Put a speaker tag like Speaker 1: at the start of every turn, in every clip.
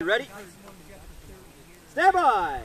Speaker 1: Ready? Stand by!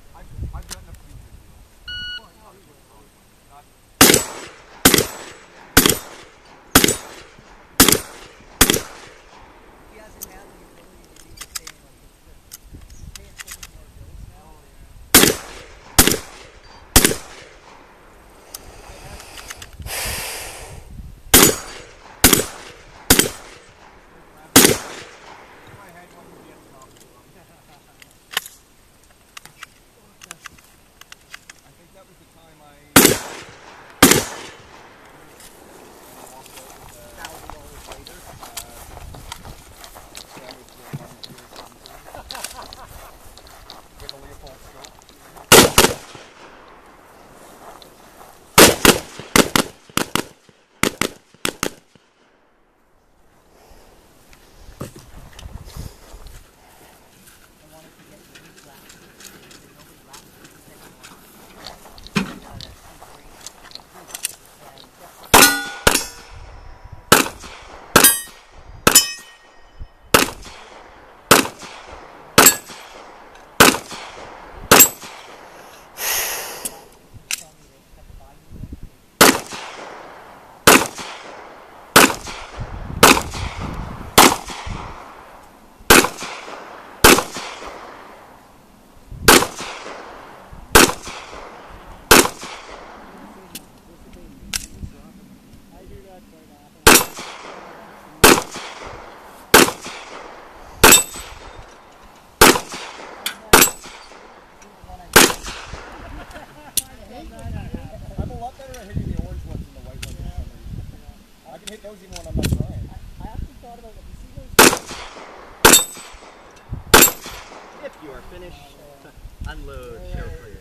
Speaker 2: I'm a lot better at hitting the orange ones than the white ones for some reason. I can hit those even when I'm not trying.
Speaker 3: I actually thought about what you see those.
Speaker 1: If you are finished, unload, show for you.